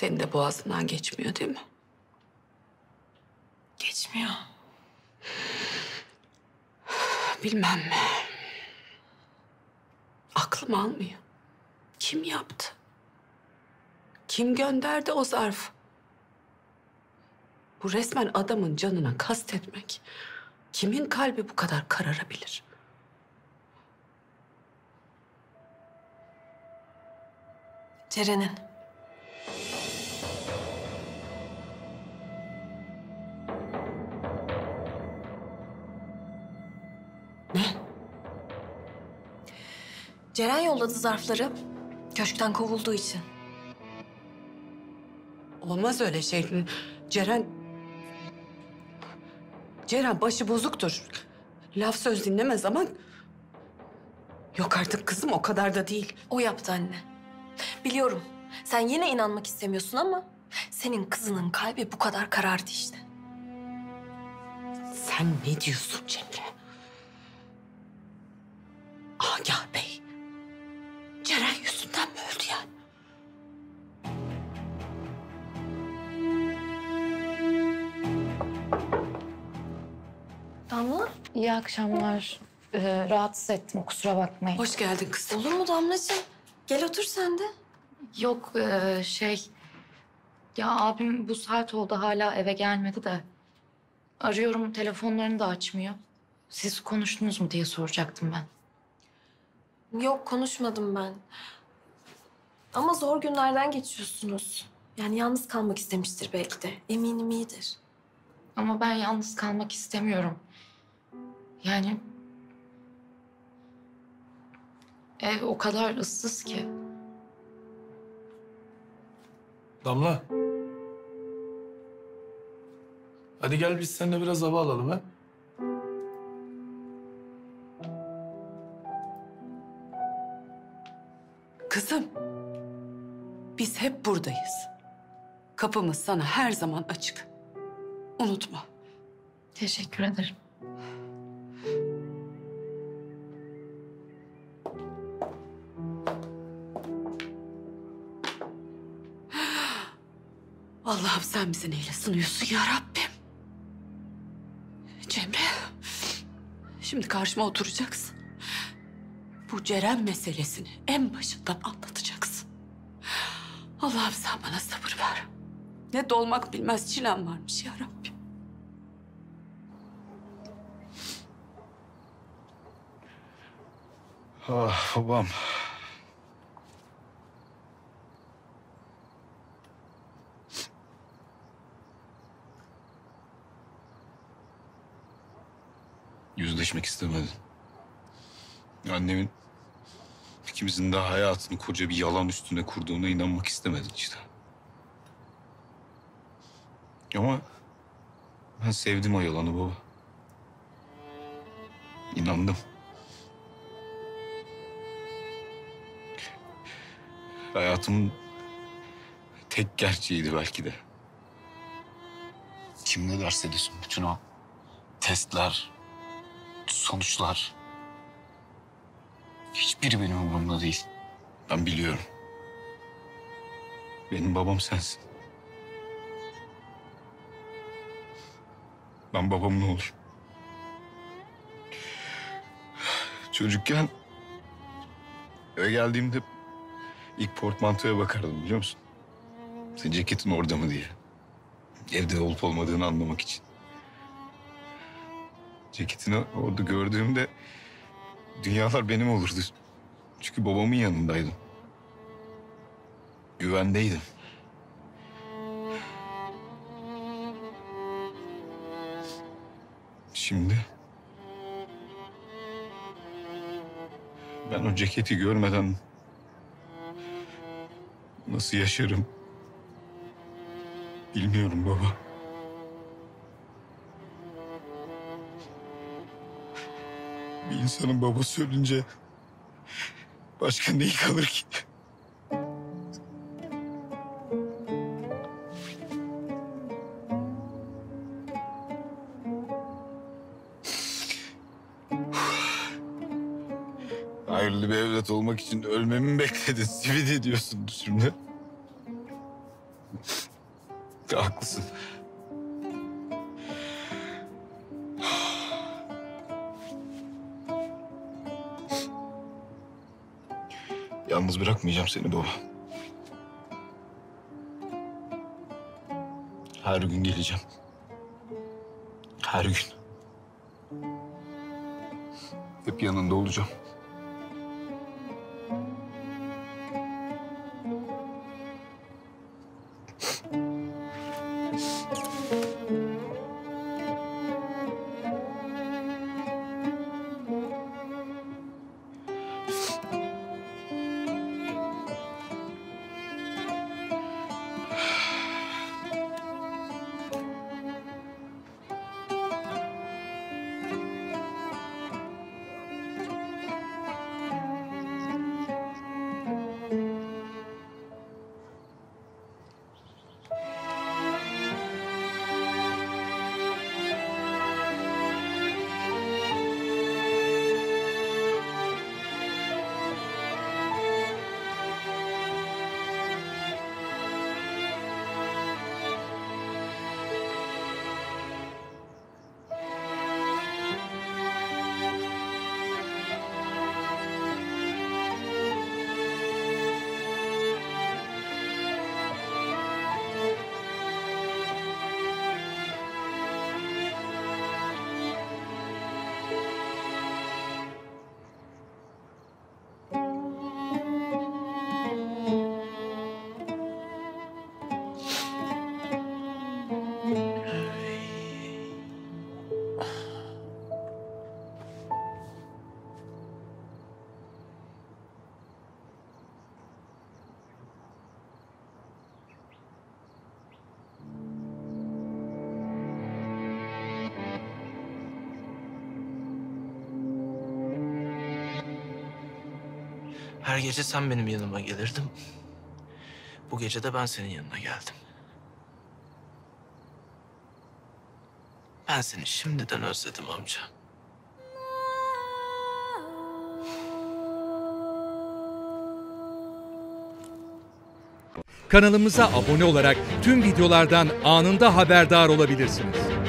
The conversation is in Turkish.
Senin de boğazından geçmiyor değil mi? Geçmiyor. Bilmem. Aklım almıyor. Kim yaptı? Kim gönderdi o zarfı? Bu resmen adamın canına kastetmek. Kimin kalbi bu kadar kararabilir? Ceren'in. Ne? Ceren yolladı zarfları. Köşkten kovulduğu için. Olmaz öyle şey. Ceren başı bozuktur. Laf söz dinlemez ama... Yok artık kızım, o kadar da değil. O yaptı anne. Biliyorum. Sen yine inanmak istemiyorsun ama... senin kızının kalbi bu kadar karardı işte. Sen ne diyorsun Cemre? Agah Bey, Ceren yüzünden mi öldü yani? Damla, İyi akşamlar. Rahatsız ettim, kusura bakmayın. Hoş geldin kızım. olur mu Damlacığım? Gel otur sen de. Yok, Ya abim bu saat oldu hala eve gelmedi de. Arıyorum, telefonlarını da açmıyor. Siz konuştunuz mu diye soracaktım ben. Yok, konuşmadım ben. Ama zor günlerden geçiyorsunuz. Yani yalnız kalmak istemiştir belki de. Eminim iyidir. Ama ben yalnız kalmak istemiyorum. Yani... ev o kadar ıssız ki. Damla. Hadi gel biz seninle biraz hava alalım ha. Kızım, biz hep buradayız. Kapımız sana her zaman açık. Unutma. Teşekkür ederim. Allah'ım sen bizi neyle sınıyorsun ya Rabbim? Cemre, şimdi karşıma oturacaksın. Bu Ceren meselesini en başından anlatacaksın. Allah'ım sen bana sabır ver. Ne dolmak bilmez çilem varmış ya Rabbim. Ah babam. Yüzleşmek istemedin. Annemin ikimizin de hayatını koca bir yalan üstüne kurduğuna inanmak istemedin işte. Ama ben sevdim o yalanı baba. İnandım. Hayatımın tek gerçeğiydi belki de. Kim ne derse desin bütün o testler, sonuçlar... hiçbiri benim umurumda değil. Ben biliyorum. Benim babam sensin. Ben babamın oğluyum. Çocukken eve geldiğimde ilk portmantoya bakardım biliyor musun? Senin ceketin orada mı diye. Evde olup olmadığını anlamak için. Ceketini orada gördüğümde dünyalar benim olurdu. Çünkü babamın yanındaydım. Güvendeydim. Şimdi ben o ceketi görmeden nasıl yaşarım bilmiyorum baba. Bir insanın babası ölünce başka neyi kalır ki? Hayırlı bir evlat olmak için ölmemi mi bekledin? Zibidi diyorsun şimdi. Haklısın. Yalnız bırakmayacağım seni baba. Her gün geleceğim. Her gün. Hep yanında olacağım. Her gece sen benim yanıma gelirdin. Bu gece de ben senin yanına geldim. Ben seni şimdiden özledim amca. Kanalımıza abone olarak tüm videolardan anında haberdar olabilirsiniz.